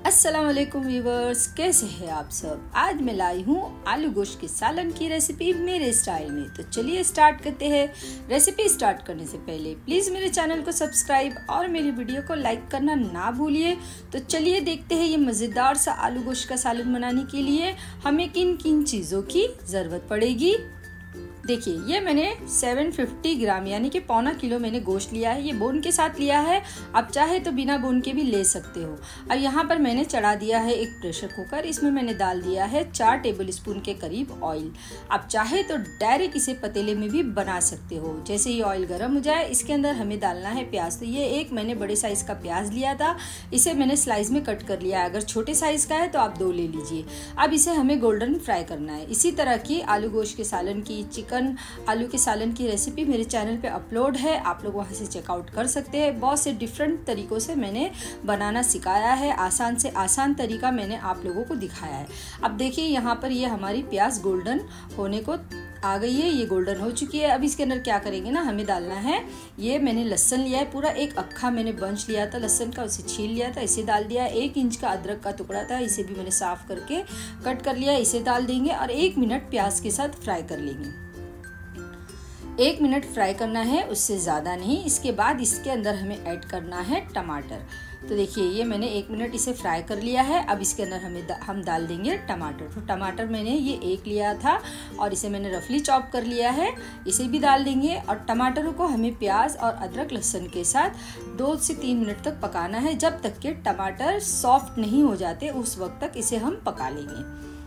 अस्सलाम वालेकुम व्यूवर्स, कैसे हैं आप सब। आज मैं लाई हूँ आलू गोश्त के सालन की रेसिपी मेरे स्टाइल में। तो चलिए स्टार्ट करते हैं। रेसिपी स्टार्ट करने से पहले प्लीज़ मेरे चैनल को सब्सक्राइब और मेरी वीडियो को लाइक करना ना भूलिए। तो चलिए देखते हैं ये मज़ेदार सा आलू गोश्त का सालन बनाने के लिए हमें किन किन चीज़ों की ज़रूरत पड़ेगी। देखिए, ये मैंने 750 ग्राम यानी कि पौना किलो मैंने गोश्त लिया है। ये बोन के साथ लिया है, आप चाहे तो बिना बोन के भी ले सकते हो। और यहाँ पर मैंने चढ़ा दिया है एक प्रेशर कुकर। इसमें मैंने डाल दिया है 4 टेबलस्पून के करीब ऑयल। आप चाहे तो डायरेक्ट इसे पतीले में भी बना सकते हो। जैसे ही ऑयल गर्म हो जाए, इसके अंदर हमें डालना है प्याज। तो ये एक मैंने बड़े साइज़ का प्याज लिया था, इसे मैंने स्लाइस में कट कर लिया है। अगर छोटे साइज़ का है तो आप 2 ले लीजिए। अब इसे हमें गोल्डन फ्राई करना है। इसी तरह की आलू गोश्त के सालन की, आलू के सालन की रेसिपी मेरे चैनल पे अपलोड है, आप लोग वहाँ से चेकआउट कर सकते हैं। बहुत से डिफरेंट तरीक़ों से मैंने बनाना सिखाया है, आसान से आसान तरीका मैंने आप लोगों को दिखाया है। अब देखिए, यहाँ पर ये हमारी प्याज गोल्डन होने को आ गई है, ये गोल्डन हो चुकी है। अब इसके अंदर क्या करेंगे ना, हमें डालना है, ये मैंने लहसुन लिया है, पूरा एक अक्खा मैंने बंच लिया था लहसुन का, उसे छील लिया था, इसे डाल दिया। 1 इंच का अदरक का टुकड़ा था, इसे भी मैंने साफ़ करके कट कर लिया, इसे डाल देंगे और 1 मिनट प्याज के साथ फ्राई कर लेंगे। 1 मिनट फ्राई करना है, उससे ज़्यादा नहीं। इसके बाद इसके अंदर हमें ऐड करना है टमाटर। तो देखिए, ये मैंने 1 मिनट इसे फ्राई कर लिया है। अब इसके अंदर हम डाल देंगे टमाटर। तो टमाटर मैंने ये 1 लिया था और इसे मैंने रफली चॉप कर लिया है, इसे भी डाल देंगे। और टमाटरों को हमें प्याज और अदरक लहसुन के साथ 2 से 3 मिनट तक पकाना है, जब तक कि टमाटर सॉफ्ट नहीं हो जाते, उस वक्त तक इसे हम पका लेंगे।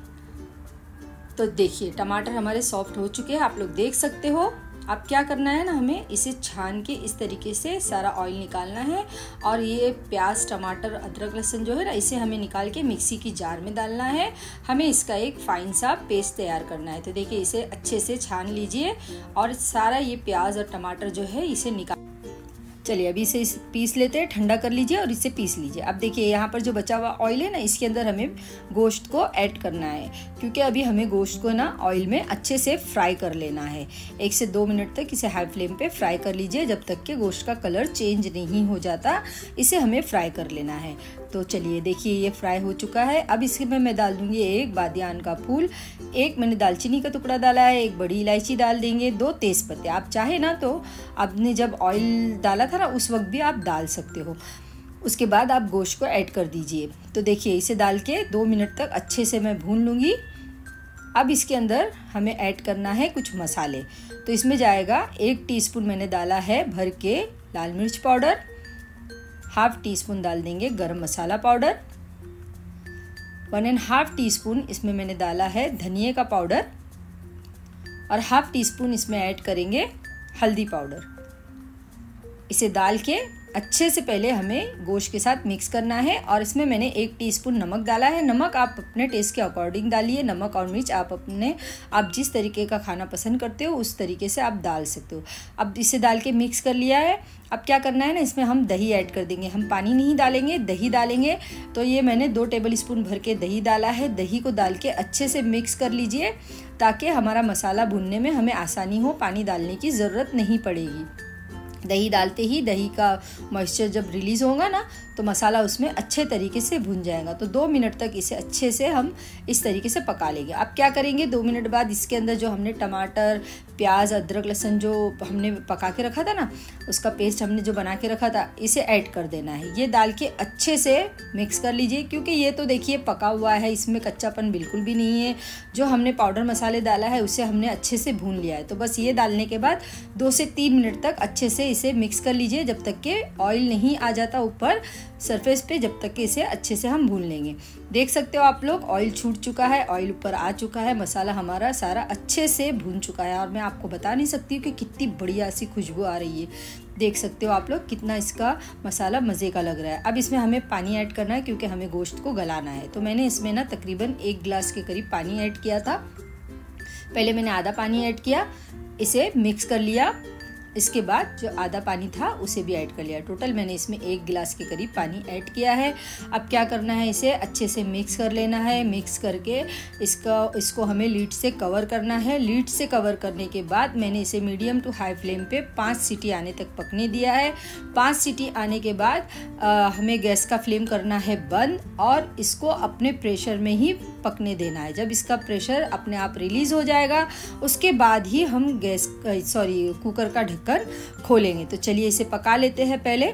तो देखिए, टमाटर हमारे सॉफ्ट हो चुके हैं, आप लोग देख सकते हो। अब क्या करना है ना, हमें इसे छान के इस तरीके से सारा ऑयल निकालना है। और ये प्याज, टमाटर, अदरक, लहसुन जो है ना, इसे हमें निकाल के मिक्सी की जार में डालना है। हमें इसका एक फाइन सा पेस्ट तैयार करना है। तो देखिए, इसे अच्छे से छान लीजिए और सारा ये प्याज और टमाटर जो है इसे निकाल। चलिए, अभी इसे पीस लेते हैं, ठंडा कर लीजिए और इसे पीस लीजिए। अब देखिए, यहाँ पर जो बचा हुआ ऑयल है ना, इसके अंदर हमें गोश्त को ऐड करना है, क्योंकि अभी हमें गोश्त को ना ऑयल में अच्छे से फ्राई कर लेना है। 1 से 2 मिनट तक इसे हाई फ्लेम पे फ्राई कर लीजिए, जब तक कि गोश्त का कलर चेंज नहीं हो जाता, इसे हमें फ्राई कर लेना है। तो चलिए देखिए, ये फ्राई हो चुका है। अब इसमें मैं डाल दूँगी 1 बादियान का फूल, 1 मैंने दालचीनी का टुकड़ा डाला है, 1 बड़ी इलायची डाल देंगे, 2 तेज़पत्ते। आप चाहे ना तो आपने जब ऑयल डाला था ना, उस वक्त भी आप डाल सकते हो। उसके बाद आप गोश्त को ऐड कर दीजिए। तो देखिए, इसे डाल के 2 मिनट तक अच्छे से मैं भून लूँगी। अब इसके अंदर हमें ऐड करना है कुछ मसाले। तो इसमें जाएगा 1 टीस्पून मैंने डाला है भर के लाल मिर्च पाउडर, 1/2 टीस्पून डाल देंगे गरम मसाला पाउडर, 1.5 टीस्पून इसमें मैंने डाला है धनिए का पाउडर और 1/2 टीस्पून इसमें ऐड करेंगे हल्दी पाउडर। इसे डाल के अच्छे से पहले हमें गोश्त के साथ मिक्स करना है। और इसमें मैंने 1 टीस्पून नमक डाला है। नमक आप अपने टेस्ट के अकॉर्डिंग डालिए। नमक और मिर्च आप जिस तरीके का खाना पसंद करते हो उस तरीके से आप डाल सकते हो। अब इसे डाल के मिक्स कर लिया है। अब क्या करना है ना, इसमें हम दही ऐड कर देंगे। हम पानी नहीं डालेंगे, दही डालेंगे। तो ये मैंने 2 टेबलस्पून भर के दही डाला है। दही को डाल के अच्छे से मिक्स कर लीजिए, ताकि हमारा मसाला भूनने में हमें आसानी हो, पानी डालने की ज़रूरत नहीं पड़ेगी। दही डालते ही दही का मॉइस्चर जब रिलीज़ होगा ना, तो मसाला उसमें अच्छे तरीके से भुन जाएगा। तो 2 मिनट तक इसे अच्छे से हम इस तरीके से पका लेंगे। अब क्या करेंगे, 2 मिनट बाद इसके अंदर जो हमने टमाटर, प्याज, अदरक, लहसुन जो हमने पका के रखा था ना, उसका पेस्ट हमने जो बना के रखा था, इसे ऐड कर देना है। ये डाल के अच्छे से मिक्स कर लीजिए, क्योंकि ये तो देखिए पका हुआ है, इसमें कच्चापन बिल्कुल भी नहीं है। जो हमने पाउडर मसाले डाला है उसे हमने अच्छे से भून लिया है। तो बस ये डालने के बाद 2 से 3 मिनट तक अच्छे से इसे मिक्स कर लीजिए, जब तक कि ऑयल नहीं आ जाता ऊपर सरफेस पे, जब तक कि इसे अच्छे से हम भून लेंगे। देख सकते हो आप लोग, ऑयल छूट चुका है, ऑयल ऊपर आ चुका है, मसाला हमारा सारा अच्छे से भून चुका है। और मैं आपको बता नहीं सकती हूँ कि कितनी बढ़िया सी खुशबू आ रही है। देख सकते हो आप लोग कितना इसका मसाला मज़े का लग रहा है। अब इसमें हमें पानी ऐड करना है, क्योंकि हमें गोश्त को गलाना है। तो मैंने इसमें ना तकरीबन 1 गिलास के करीब पानी ऐड किया था। पहले मैंने आधा पानी ऐड किया, इसे मिक्स कर लिया। इसके बाद जो आधा पानी था उसे भी ऐड कर लिया। टोटल मैंने इसमें 1 गिलास के करीब पानी ऐड किया है। अब क्या करना है, इसे अच्छे से मिक्स कर लेना है। मिक्स करके इसको हमें लीड से कवर करना है। लीड से कवर करने के बाद मैंने इसे मीडियम टू हाई फ्लेम पे 5 सीटी आने तक पकने दिया है। 5 सीटी आने के बाद हमें गैस का फ्लेम करना है बंद और इसको अपने प्रेशर में ही पकने देना है। जब इसका प्रेशर अपने आप रिलीज हो जाएगा उसके बाद ही हम कुकर का ढक्कन खोलेंगे। तो चलिए इसे पका लेते हैं पहले।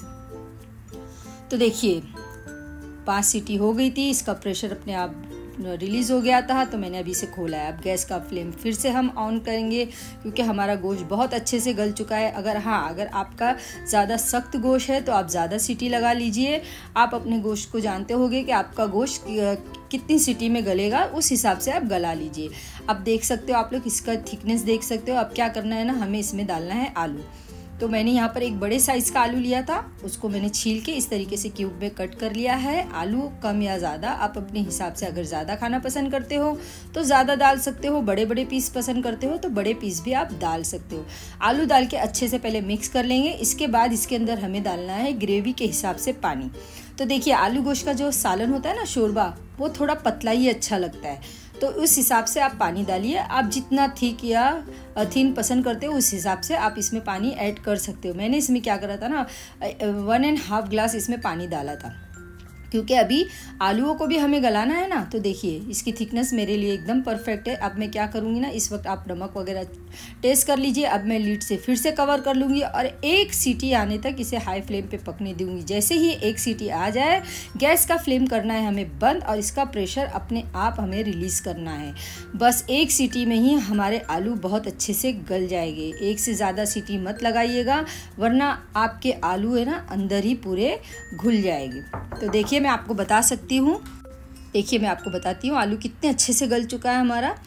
तो देखिए 5 सीटी हो गई थी, इसका प्रेशर अपने आप रिलीज हो गया था, तो मैंने अभी इसे खोला है। अब गैस का फ्लेम फिर से हम ऑन करेंगे क्योंकि हमारा गोश्त बहुत अच्छे से गल चुका है। अगर आपका ज़्यादा सख्त गोश्त है तो आप ज़्यादा सीटी लगा लीजिए। आप अपने गोश्त को जानते होंगे कि आपका गोश्त कितनी सीटी में गलेगा, उस हिसाब से आप गला लीजिए। अब देख सकते हो आप लोग, इसका थिकनेस देख सकते हो। अब क्या करना है ना, हमें इसमें डालना है आलू। तो मैंने यहाँ पर एक बड़े साइज़ का आलू लिया था, उसको मैंने छील के इस तरीके से क्यूब में कट कर लिया है। आलू कम या ज़्यादा आप अपने हिसाब से, अगर ज़्यादा खाना पसंद करते हो तो ज़्यादा डाल सकते हो, बड़े बड़े पीस पसंद करते हो तो बड़े पीस भी आप डाल सकते हो। आलू डाल के अच्छे से पहले मिक्स कर लेंगे। इसके बाद इसके अंदर हमें डालना है ग्रेवी के हिसाब से पानी। तो देखिए आलू गोश्त का जो सालन होता है ना, शोरबा, वो थोड़ा पतला ही अच्छा लगता है, तो उस हिसाब से आप पानी डालिए। आप जितना थिक या थिन पसंद करते हो उस हिसाब से आप इसमें पानी ऐड कर सकते हो। मैंने इसमें क्या करा था ना, 1.5 गिलास इसमें पानी डाला था क्योंकि अभी आलूओं को भी हमें गलाना है ना। तो देखिए इसकी थिकनेस मेरे लिए एकदम परफेक्ट है। अब मैं क्या करूँगी ना, इस वक्त आप नमक वगैरह टेस्ट कर लीजिए। अब मैं लीड से फिर से कवर कर लूँगी और 1 सीटी आने तक इसे हाई फ्लेम पे पकने दूँगी। जैसे ही 1 सीटी आ जाए गैस का फ्लेम करना है हमें बंद और इसका प्रेशर अपने आप हमें रिलीज़ करना है। बस 1 सीटी में ही हमारे आलू बहुत अच्छे से गल जाएंगे। 1 से ज़्यादा सीटी मत लगाइएगा वरना आपके आलू है ना अंदर ही पूरे घुल जाएंगे। तो देखिए मैं आपको बता सकती हूँ, देखिए मैं आपको बताती हूँ आलू कितने अच्छे से गल चुका है हमारा।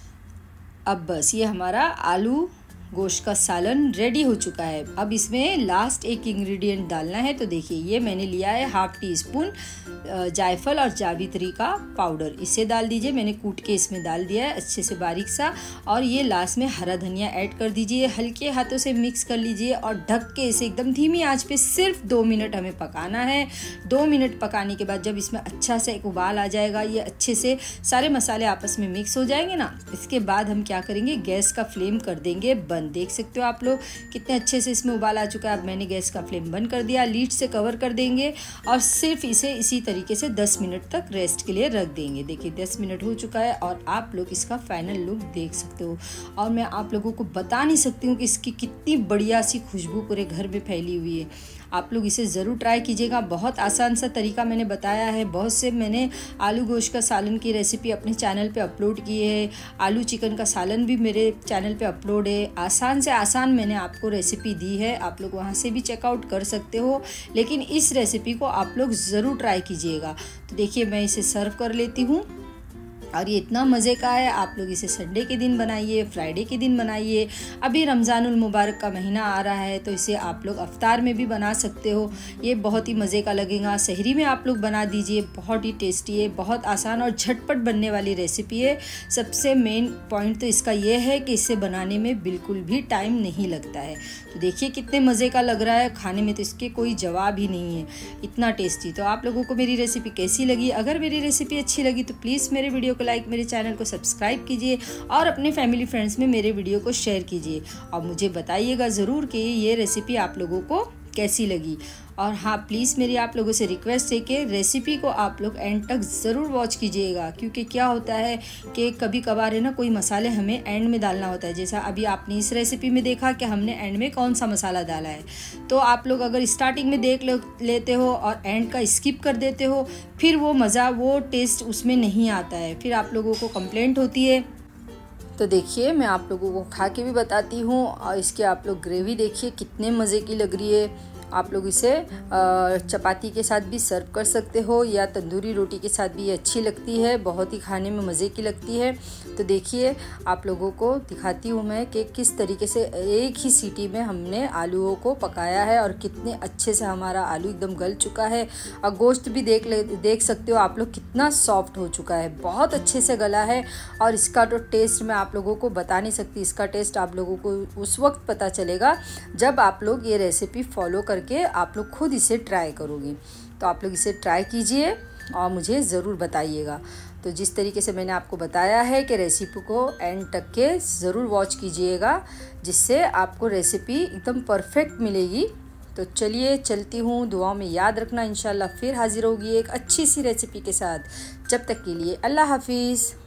अब बस ये हमारा आलू गोश्त का सालन रेडी हो चुका है। अब इसमें लास्ट एक इंग्रेडिएंट डालना है। तो देखिए ये मैंने लिया है 1/2 टीस्पून जायफल और जावित्री का पाउडर, इसे डाल दीजिए। मैंने कूट के इसमें डाल दिया है अच्छे से बारीक सा। और ये लास्ट में हरा धनिया ऐड कर दीजिए। हल्के हाथों से मिक्स कर लीजिए और ढक के इसे एकदम धीमी आंच पे सिर्फ 2 मिनट हमें पकाना है। 2 मिनट पकाने के बाद जब इसमें अच्छा से एक उबाल आ जाएगा, ये अच्छे से सारे मसाले आपस में मिक्स हो जाएंगे ना, इसके बाद हम क्या करेंगे, गैस का फ्लेम कर देंगे बंद। देख सकते हो आप लोग कितने अच्छे से इसमें उबाल आ चुका है। अब मैंने गैस का फ्लेम बंद कर दिया, लीड से कवर कर देंगे और सिर्फ इसे इसी तरीके से 10 मिनट तक रेस्ट के लिए रख देंगे। देखिए 10 मिनट हो चुका है और आप लोग इसका फाइनल लुक देख सकते हो। और मैं आप लोगों को बता नहीं सकती हूँ कि इसकी कितनी बढ़िया सी खुशबू पूरे घर में फैली हुई है। आप लोग इसे ज़रूर ट्राई कीजिएगा। बहुत आसान सा तरीका मैंने बताया है। बहुत से मैंने आलू गोश्त का सालन की रेसिपी अपने चैनल पे अपलोड की है। आलू चिकन का सालन भी मेरे चैनल पे अपलोड है। आसान से आसान मैंने आपको रेसिपी दी है, आप लोग वहाँ से भी चेकआउट कर सकते हो। लेकिन इस रेसिपी को आप लोग ज़रूर ट्राई कीजिएगा। तो देखिए मैं इसे सर्व कर लेती हूँ और ये इतना मज़े का है। आप लोग इसे संडे के दिन बनाइए, फ्राइडे के दिन बनाइए। अभी रमज़ानुल मुबारक का महीना आ रहा है तो इसे आप लोग अफ्तार में भी बना सकते हो। ये बहुत ही मज़े का लगेगा। सहरी में आप लोग बना दीजिए, बहुत ही टेस्टी है, बहुत आसान और झटपट बनने वाली रेसिपी है। सबसे मेन पॉइंट तो इसका ये है कि इसे बनाने में बिल्कुल भी टाइम नहीं लगता है। तो देखिए कितने मज़े का लग रहा है, खाने में तो इसके कोई जवाब ही नहीं है, इतना टेस्टी। तो आप लोगों को मेरी रेसिपी कैसी लगी? अगर मेरी रेसिपी अच्छी लगी तो प्लीज़ मेरे वीडियो को लाइक, मेरे चैनल को सब्सक्राइब कीजिए और अपने फैमिली फ्रेंड्स में मेरे वीडियो को शेयर कीजिए। और मुझे बताइएगा ज़रूर कि ये रेसिपी आप लोगों को कैसी लगी। और हाँ, प्लीज़ मेरी आप लोगों से रिक्वेस्ट है कि रेसिपी को आप लोग एंड तक ज़रूर वॉच कीजिएगा, क्योंकि क्या होता है कि कभी कभार है ना कोई मसाले हमें एंड में डालना होता है। जैसा अभी आपने इस रेसिपी में देखा कि हमने एंड में कौन सा मसाला डाला है। तो आप लोग अगर स्टार्टिंग में देख लेते हो और एंड का स्किप कर देते हो, फिर वो मज़ा, वो टेस्ट उसमें नहीं आता है, फिर आप लोगों को कंप्लेंट होती है। तो देखिए मैं आप लोगों को खा के भी बताती हूँ। और इसके आप लोग ग्रेवी देखिए कितने मज़े की लग रही है। आप लोग इसे चपाती के साथ भी सर्व कर सकते हो या तंदूरी रोटी के साथ भी ये अच्छी लगती है, बहुत ही खाने में मज़े की लगती है। तो देखिए आप लोगों को दिखाती हूँ मैं कि किस तरीके से एक ही सीटी में हमने आलूओं को पकाया है और कितने अच्छे से हमारा आलू एकदम गल चुका है। और गोश्त भी देख सकते हो आप लोग कितना सॉफ्ट हो चुका है, बहुत अच्छे से गला है। और इसका तो टेस्ट मैं आप लोगों को बता नहीं सकती, इसका टेस्ट आप लोगों को उस वक्त पता चलेगा जब आप लोग ये रेसिपी फॉलो करके आप लोग खुद इसे ट्राई करोगे। तो आप लोग इसे ट्राई कीजिए और मुझे ज़रूर बताइएगा। तो जिस तरीके से मैंने आपको बताया है कि रेसिपी को एंड तक के ज़रूर वॉच कीजिएगा, जिससे आपको रेसिपी एकदम परफेक्ट मिलेगी। तो चलिए चलती हूँ, दुआओं में याद रखना, इंशाल्लाह फिर हाजिर होगी एक अच्छी सी रेसिपी के साथ। जब तक के लिए अल्लाह हाफिज़।